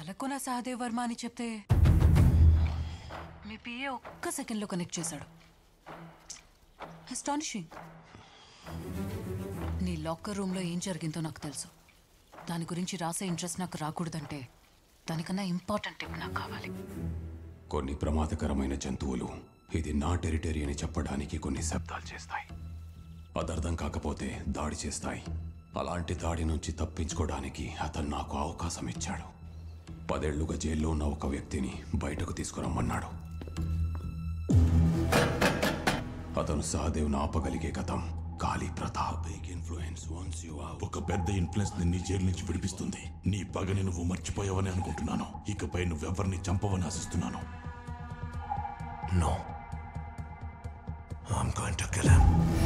తలకొన సహదేవ్ వర్మ అని చెప్తే మీ పిఏ ఒక్క సెకండ్లో కనెక్ట్ చేశాడు. అస్టానిషింగ్. నీ లాకర్ రూమ్లో ఏం జరిగిందో నాకు తెలుసు. దాని గురించి రాసే ఇంట్రెస్ట్ నాకు రాకూడదంటే దానికన్నా ఇంపార్టెంట్ టిప్ నాకు కావాలి. కొన్ని ప్రమాదకరమైన జంతువులు ఇది నా టెరిటరీ అని చెప్పడానికి కొన్ని శబ్దాలు చేస్తాయి. అది అర్థం కాకపోతే దాడి చేస్తాయి. అలాంటి దాడి నుంచి తప్పించుకోవడానికి అతను నాకు అవకాశం ఇచ్చాడు. 10 ఏళ్లుగా జైల్లో ఉన్న ఒక వ్యక్తిని బయటకు తీసుకురమ్మన్నాడు. అతను సహదేవ్ను ఆపగలిగే గతం కాళీ ప్రతాప్. ఒక పెద్ద ఇన్ఫ్లుయెన్స్ నీ జైలు నుంచి విడిపిస్తుంది. నీ పగని నువ్వు మర్చిపోయావని అనుకుంటున్నాను. ఇకపై నువ్వెవరిని చంపవని ఆశిస్తున్నాను. No. I'm going to kill him.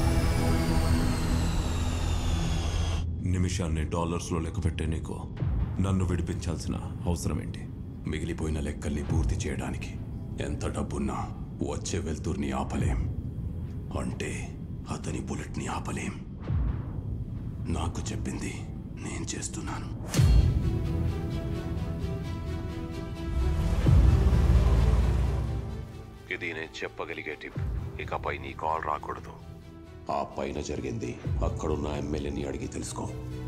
నిమిషాన్ని డాలర్స్లో లెక్కపెట్టే నీకు నన్ను విడిపించాల్సిన అవసరం ఏంటి? మిగిలిపోయిన లెక్కల్ని పూర్తి చేయడానికి ఎంత డబ్బున్నా వచ్చే వెళ్తుర్ని ఆపలేం. అంటే అతని బుల్లెట్ని ఆపలేం. నాకు చెప్పింది నేను చేస్తున్నాను. ఇది నేను చెప్పగలిగే టిప్. ఇకపై నీ కాల్ రాకూడదు. ఆ పైన జరిగింది అక్కడున్న ఎమ్మెల్యేని అడిగి తెలుసుకో.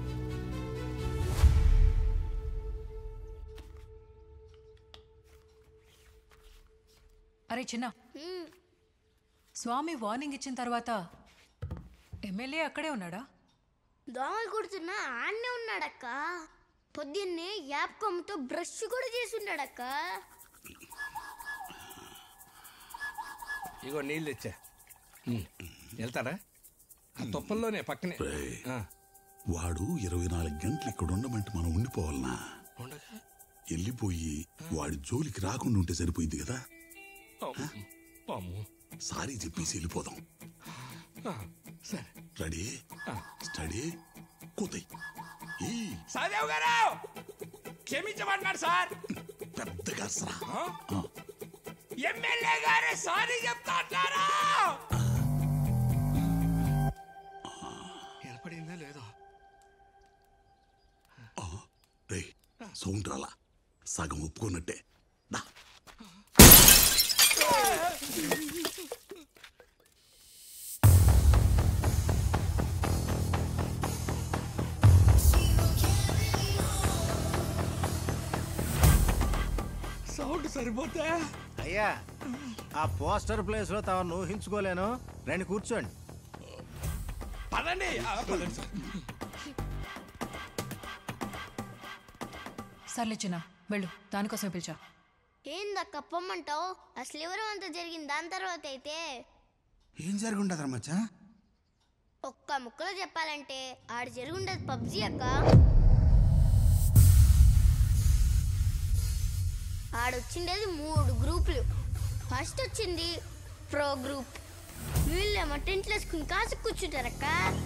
అరే చిన్న, స్వామి వార్నింగ్ ఇచ్చిన తర్వాత ఎమ్మెల్యే అక్కడే ఉన్నాడా? దోమలు కుడుతున్నా ఆడనే ఉన్నాడక్క. పొద్దున్నే యాప్ కొమ్మతో బ్రష్ కూడా చేసి ఉన్నాడక్క. ఇగో నీళ్ళు తెచ్చా. వెళ్తారా? ఆ తొప్పల్లోనే పక్కనే. వాడు 24 గంటలు ఇక్కడ ఉండమంటే మనం ఉండిపోవాలనా? వెళ్ళిపోయి వాడి జోలికి రాకుండా ఉంటే సరిపోయింది కదా. సారీ చెప్పేసి వెళ్ళిపోదాం. రెడీ, స్టడీ, కూతాయి. సహదేవ్ గారు క్షమించమన్నాడు సార్. పెద్దగా ఎమ్మెల్యే గారే సారీ చెప్తా అంటారా? ఏర్పడిందా లేదో? రే సౌండ్ రాలా, సగం ఒప్పుకున్నట్టే. సౌండ్ సరిపోతే అయ్యా, ఆ పోస్టర్ ప్లేస్ లో తమను ఊహించుకోలేను. రండి కూర్చోండి. పదండి. సర్లే చిన్న, వెళ్ళు. దానికోసమే పిలిచా. ఏందక్క పొమ్మంటావు? అసలు ఎవరు అంత జరిగింది దాని తర్వాత అయితే ఏం జరుగుండదు మచ్చా? ఒక్క ముక్కలో చెప్పాలంటే ఆడ జరుగుండదు పబ్జీ అక్క. ఆడొచ్చిండేది 3 గ్రూపులు. ఫస్ట్ వచ్చింది ప్రో గ్రూప్. వీళ్ళేమో టెంట్లు వేసుకుని కాసు కూర్చుంటారక్క.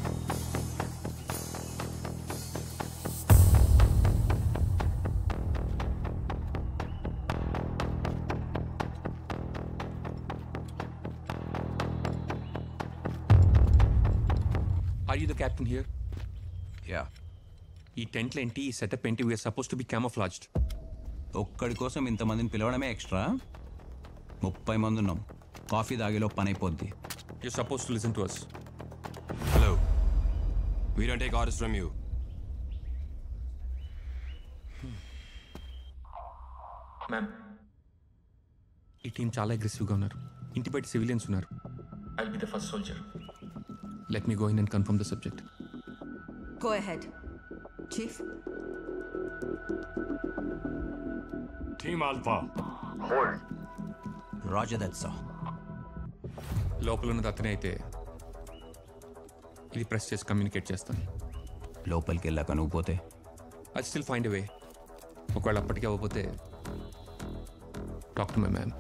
Are you the captain here? Yeah. ఈ టెంట్లు ఏంటి, ఈ సెటప్ ఏంటి? We're suppose to be camouflaged. ఒక్కడి కోసం ఇంతమందిని పిలవడమే ఎక్స్ట్రా. 30 మంది ఉన్నాం. కాఫీ తాగేలో పని అయిపోద్ది. You're supposed to listen to us. Hello. We don't take orders from you. Ma'am, ఈ టీం చాలా అగ్రెసివ్గా ఉన్నారు. ఇంటి బయట సివిలియన్స్ ఉన్నారు. I'll be the first soldier. Let me go in and confirm the subject. Go ahead. Chief. Team Alpha. Hold. Roger that, sir. లోపల ఉన్నది అతనే అయితే ఇది ప్రెస్ చేసి కమ్యూనికేట్ చేస్తాను. లోపలికి వెళ్ళాక నువ్వు పోతే I still find a way. ఒకవేళ అప్పటికి అవ్వకపోతే talk to my ma'am.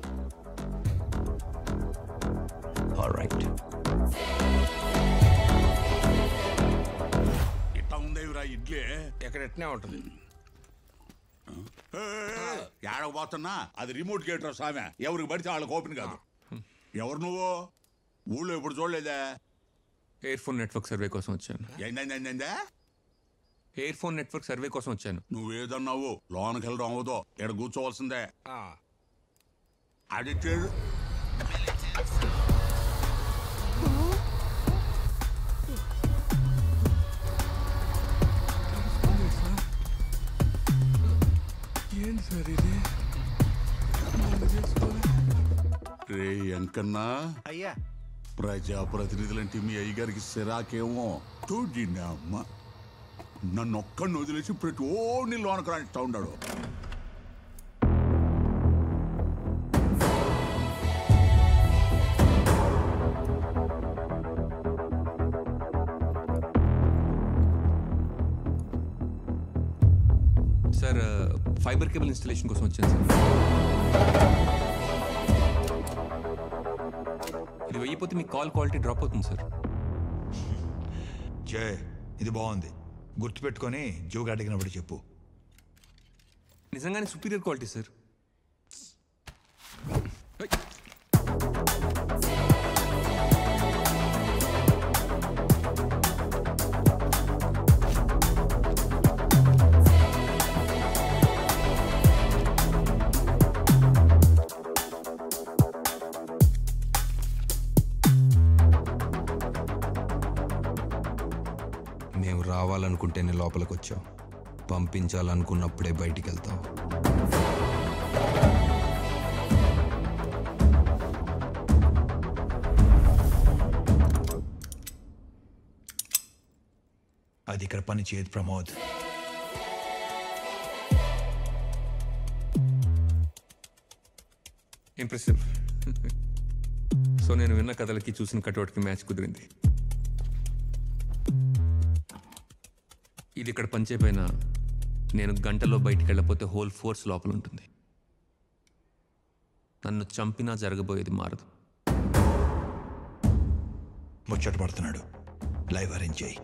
Alright. ఇట్లా ఉందేవిరా ఇడ్లీ? ఎక్కడ ఎట్నే ఉంటుంది. ఏడకపోతున్నా అది రిమోట్ గేట్ రా సామె. ఎవరికి పడితే వాళ్ళకి ఓపెన్ కాదు. ఎవరు నువ్వు? ఊళ్ళో ఎప్పుడు చూడలేదా? ఎయిర్ ఫోన్ నెట్వర్క్ సర్వే కోసం వచ్చాను. ఏంటంటే ఎయిర్ ఫోన్ నెట్వర్క్ సర్వే కోసం వచ్చాను. నువ్వేదన్నావు లోనకి వెళ్ళడం అవ్వదో, ఇక్కడ కూర్చోవలసిందే. అడిక్టెడ్ ఏంటి సార్ ఇది? రే అంకన్నా, అయ్యా ప్రజాప్రతినిధులంటే మీ అయ్యగారికి సిరాకేమో. చూడండి అమ్మ, నన్ను ఒక్కడిని వదిలేసి ప్రతి ఓడిని లోనకు రానిస్తా ఉన్నాడు. సార్ ఫైబర్ కేబుల్ ఇన్స్టలేషన్ కోసం వచ్చాను సార్. ఇది వెయ్యిపోతే మీ కాల్ క్వాలిటీ డ్రాప్ అవుతుంది సార్. జే, ఇది బాగుంది, గుర్తుపెట్టుకొని జోగా అడిగినప్పుడు చెప్పు. నిజంగానే సుపీరియర్ క్వాలిటీ సార్. మేము రావాలనుకుంటేనే లోపలికి వచ్చావు, పంపించాలనుకున్నప్పుడే బయటికి వెళ్తావు. అది ఇక్కడ పని చేయదు ప్రమోద్. ఇంప్రెసివ్. సో నేను విన్న కథలకి చూసిన కటౌట్కి మ్యాచ్ కుదిరింది. ఇది ఇక్కడ పనిచేపోయినా నేను గంటలో బయటికి వెళ్ళకపోతే హోల్ ఫోర్స్ లోపల ఉంటుంది. నన్ను చంపినా జరగబోయేది మారదు. ముచ్చట పడుతున్నాడు, లైవ్ అరేంజ్ చేయి.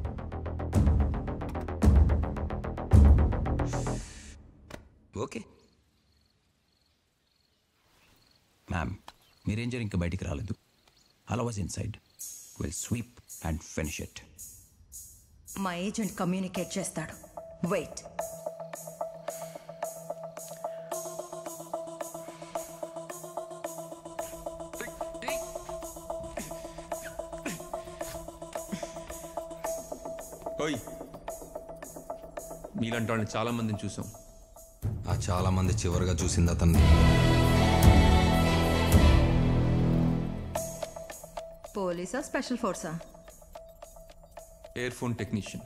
ఓకే మ్యామ్, మీ రేంజర్ ఇంకా బయటికి రాలేదు. అలా was inside. Will sweep and finish it. మా ఏజెంట్ కమ్యూనికేట్ చేస్తాడు. వెయిట్. ఓయ్, మీలాంటి వాళ్ళని చాలా మందిని చూసాం. ఆ చాలా మంది చివరిగా చూసింది అతన్ని. పోలీసా, స్పెషల్ ఫోర్సా? Air phone technician.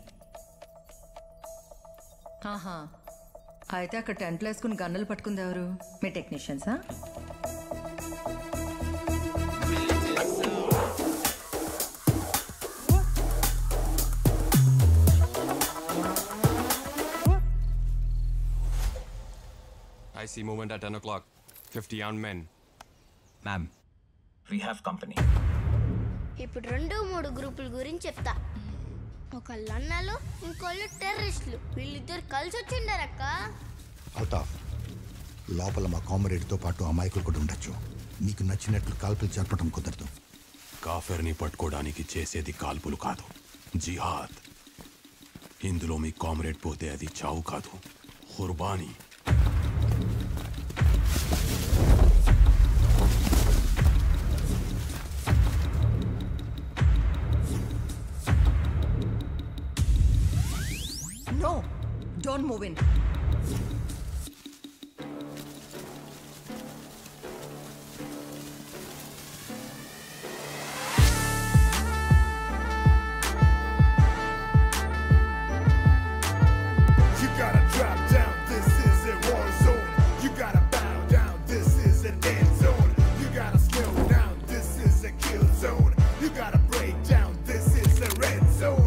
ఆహా, అయితే అక్కడ టెంట్లు వేసుకుని గన్నులు పట్టుకుంది ఎవరు? మీ టెక్నీషియన్సా? I see movement at 10 o'clock. 50 armed men. Ma'am, we have company. ఇప్పుడు 2-3 గ్రూపుల గురించి చెప్తా. ఒకళ్ళు అన్నాలు, ఇంకోళ్ళు టెర్రరిస్టులు. వీళ్ళిద్దరు కలిసి వచ్చిండారక్క. అల్తాఫ్, లోపల మా కామ్రేడ్తో పాటు అమాయకులు కూడా ఉండొచ్చు. నీకు నచ్చినట్లు కాల్పులు జరపడం కుదరదు. కాఫెర్ని పట్టుకోవడానికి చేసేది కాల్పులు కాదు, జిహాద్. ఇందులో మీ కామ్రేడ్ పోతే అది చావు కాదు, qurbani. No, don't move in. You gotta drop down, this is a war zone. You gotta bow down, this is a dead zone. You gotta slow down, this is a kill zone. You gotta break down, this is a red zone.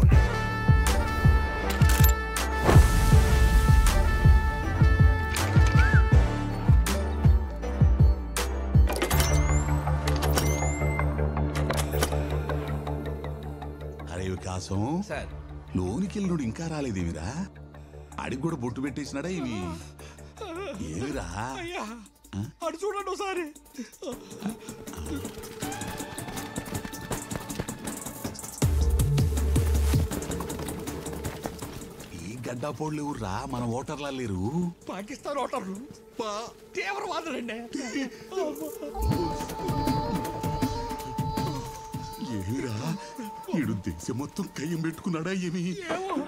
అరే వికాసం, sir లోనికి వెళ్ళినోడు ఇంకా రాలేదేమిరా? అడిగి కూడా బొట్టు పెట్టేసినాడా ఇవి? ఏమిరా? అటు చూడండి ఒకసారి. ఈ గడ్డాపోళ్ళు ఎవర్రా మన ఓటర్లా లేరు. పాకిస్తాన్ ఓటర్లు తీవ్రవాదులండి. ఏమిరా ఈడు దేశం మొత్తం కయ్యం పెట్టుకున్నాడా ఏమి?